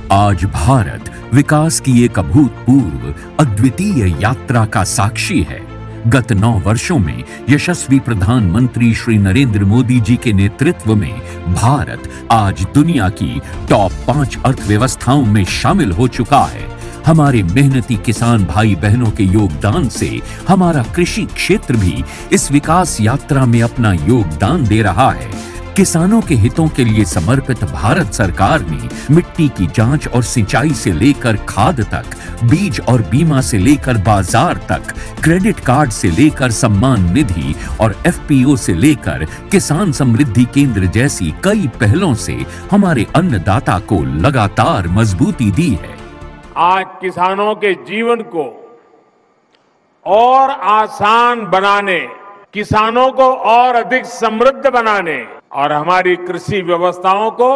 आज भारत विकास की एक अभूतपूर्व अद्वितीय यात्रा का साक्षी है। गत 9 वर्षों में यशस्वी प्रधानमंत्री श्री नरेंद्र मोदी जी के नेतृत्व में भारत आज दुनिया की टॉप 5 अर्थव्यवस्थाओं में शामिल हो चुका है। हमारे मेहनती किसान भाई बहनों के योगदान से हमारा कृषि क्षेत्र भी इस विकास यात्रा में अपना योगदान दे रहा है। किसानों के हितों के लिए समर्पित भारत सरकार ने मिट्टी की जांच और सिंचाई से लेकर खाद तक, बीज और बीमा से लेकर बाजार तक, क्रेडिट कार्ड से लेकर सम्मान निधि और एफपीओ से लेकर किसान समृद्धि केंद्र जैसी कई पहलों से हमारे अन्नदाता को लगातार मजबूती दी है। आज किसानों के जीवन को और आसान बनाने, किसानों को और अधिक समृद्ध बनाने और हमारी कृषि व्यवस्थाओं को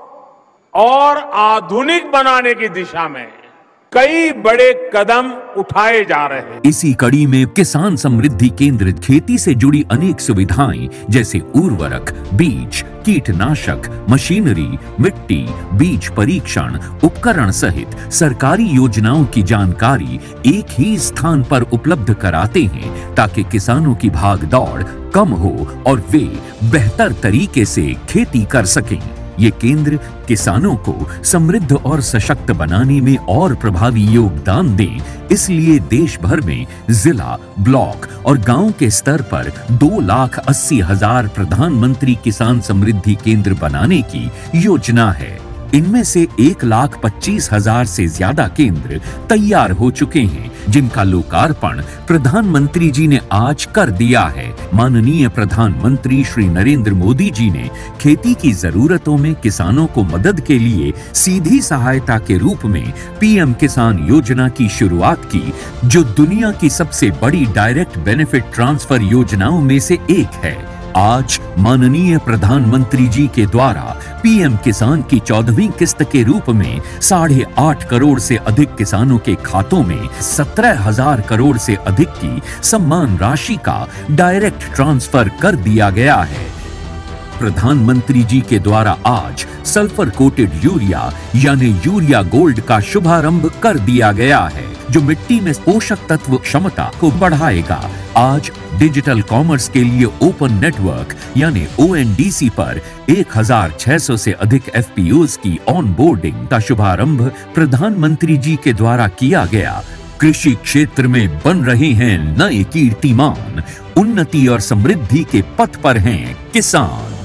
और आधुनिक बनाने की दिशा में कई बड़े कदम उठाए जा रहे हैं। इसी कड़ी में किसान समृद्धि केंद्र खेती से जुड़ी अनेक सुविधाएं जैसे उर्वरक, बीज, कीटनाशक, मशीनरी, मिट्टी, बीज परीक्षण, उपकरण सहित सरकारी योजनाओं की जानकारी एक ही स्थान पर उपलब्ध कराते हैं ताकि किसानों की भागदौड़ कम हो और वे बेहतर तरीके से खेती कर सकें। ये केंद्र किसानों को समृद्ध और सशक्त बनाने में और प्रभावी योगदान दें, इसलिए देश भर में जिला, ब्लॉक और गांव के स्तर पर 2,80,000 प्रधानमंत्री किसान समृद्धि केंद्र बनाने की योजना है। इनमें से 1,25,000 से ज्यादा केंद्र तैयार हो चुके हैं, जिनका लोकार्पण प्रधानमंत्री जी ने आज कर दिया है। माननीय प्रधानमंत्री श्री नरेंद्र मोदी जी ने खेती की जरूरतों में किसानों को मदद के लिए सीधी सहायता के रूप में पीएम किसान योजना की शुरुआत की, जो दुनिया की सबसे बड़ी डायरेक्ट बेनिफिट ट्रांसफर योजनाओं में से एक है। आज माननीय प्रधानमंत्री जी के द्वारा पीएम किसान की 14वीं किस्त के रूप में 8.5 करोड़ से अधिक किसानों के खातों में 17,000 करोड़ से अधिक की सम्मान राशि का डायरेक्ट ट्रांसफर कर दिया गया है। प्रधानमंत्री जी के द्वारा आज सल्फर कोटेड यूरिया यानी यूरिया गोल्ड का शुभारंभ कर दिया गया है, जो मिट्टी में पोषक तत्व क्षमता को बढ़ाएगा। आज डिजिटल कॉमर्स के लिए ओपन नेटवर्क यानी ओएनडीसी पर 1,600 से अधिक एफपीओज की ऑनबोर्डिंग का शुभारंभ प्रधानमंत्री जी के द्वारा किया गया। कृषि क्षेत्र में बन रहे हैं नए कीर्तिमान, उन्नति और समृद्धि के पथ पर हैं किसान।